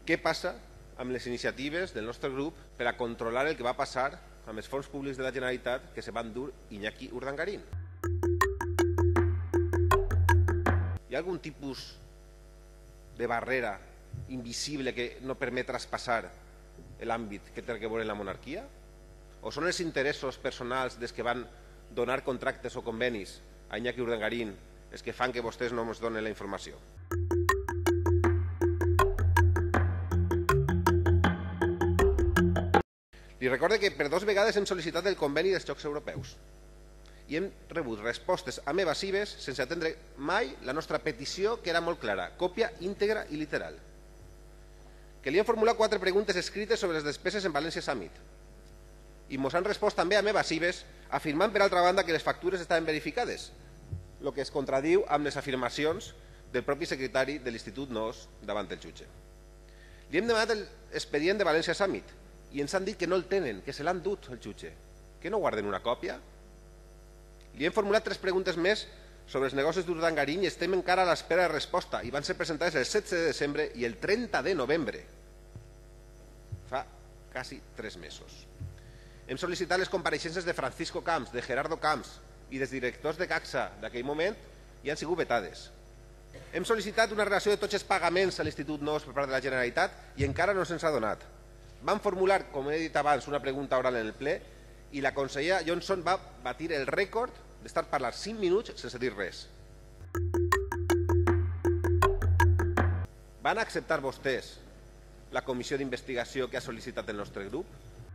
Què passa amb les iniciatives del nostre grup per a controlar el que va passar amb els fons públics de la Generalitat que se van dur Iñaki Urdangarín? Hi ha algun tipus de barrera invisible que no permet traspassar l'àmbit que té a veure amb la monarquia? O són els interessos personals dels que van donar contractes o convenis a Iñaki Urdangarín els que fan que vostès no ens donen la informació? Li recorde que per 2 vegades hem sol·licitat el conveni dels Jocs Europeus i hem rebut respostes evasives sense atendre mai la nostra petició, que era molt clara: còpia íntegra i literal. Que li hem formulat 4 preguntes escrites sobre les despeses en València Summit i ens han respost també evasives, afirmant per altra banda que les factures estaven verificades, el que es contradiu amb les afirmacions del propi secretari de l'Institut NOS davant el jutge. Li hem demanat l'expedient de València Summit i ens han dit que no el tenen, que se l'han dut el jutge, que no guarden una còpia. Li hem formulat 3 preguntes més sobre els negocis d'Urdangarín i estem encara a l'espera de resposta, i van ser presentades el 16 de desembre i el 30 de novembre. Fa quasi 3 mesos. Hem sol·licitat les compareixences de Francisco Camps, de Gerardo Camps i dels directors de CACSA d'aquell moment i han sigut vetades. Hem sol·licitat una relació de tots els pagaments a l'Institut NOS per part de la Generalitat i encara no se'ns ha donat. Van formular, com he dit abans, una pregunta oral en el ple i la consellera Johnson va batir el rècord d'estar parlant 5 minuts sense dir res. Van acceptar vostès la comissió d'investigació que ha sol·licitat el nostre grup?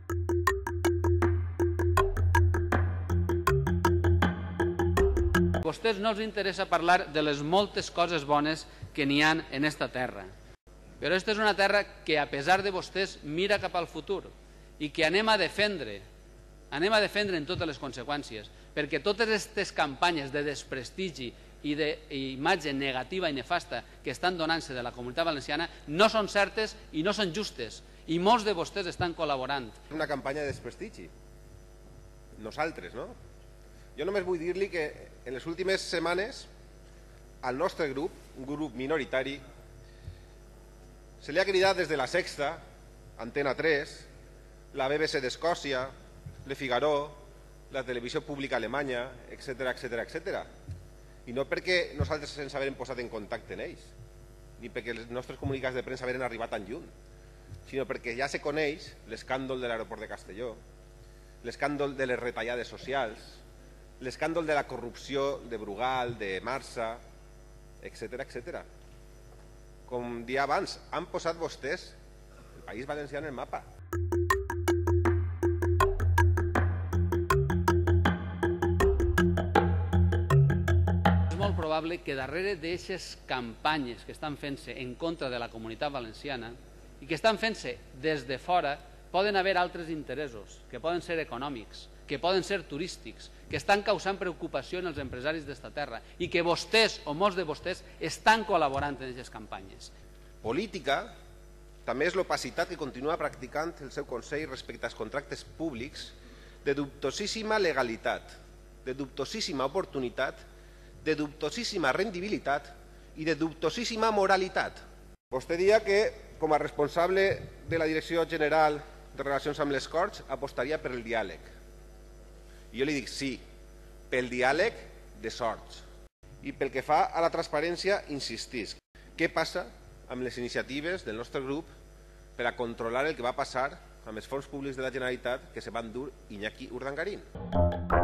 A vostès no els interessa parlar de les moltes coses bones que n'hi ha en esta terra. Però aquesta és una terra que, a pesar de vostès, mira cap al futur i que anem a defendre en totes les conseqüències, perquè totes aquestes campanyes de desprestigi i d'imatge negativa i nefasta que estan donant-se de la Comunitat Valenciana no són certes i no són justes, i molts de vostès estan col·laborant. Una campanya de desprestigi. Nosaltres, no? Jo només vull dir-li que en les últimes setmanes al nostre grup, un grup minoritari, se li ha cridat des de La Sexta, Antena 3, la BBC d'Escòcia, Le Figaro, la televisió pública alemanya, etc. I no perquè nosaltres ens haguem posat en contacte amb ells, ni perquè els nostres comunicats de premsa hagueren arribat tan lluny, sinó perquè ja se coneix l'escàndol de l'aeroport de Castelló, l'escàndol de les retallades socials, l'escàndol de la corrupció de Brugal, de Marsa, etc. Com dia abans, han posat vostès el País Valencià en el mapa. És molt probable que darrere d'aquestes campanyes que estan fent-se en contra de la Comunitat Valenciana i que estan fent-se des de fora poden haver altres interessos, que poden ser econòmics, que poden ser turístics, que estan causant preocupació en els empresaris d'esta terra i que vostès, o molts de vostès, estan col·laborant en aquestes campanyes. Política també és l'opacitat que continua practicant el seu Consell respecte als contractes públics de dubtosíssima legalitat, de dubtosíssima oportunitat, de dubtosíssima rendibilitat i de dubtosíssima moralitat. Vostè dia que, com a responsable de la Direcció General de Relacions amb les Corts, apostaria per el diàleg. I jo li dic sí, pel diàleg de sorts. I pel que fa a la transparència, insistisc. Què passa amb les iniciatives del nostre grup per a controlar el que va passar amb els fons públics de la Generalitat que se van dur Iñaki Urdangarín?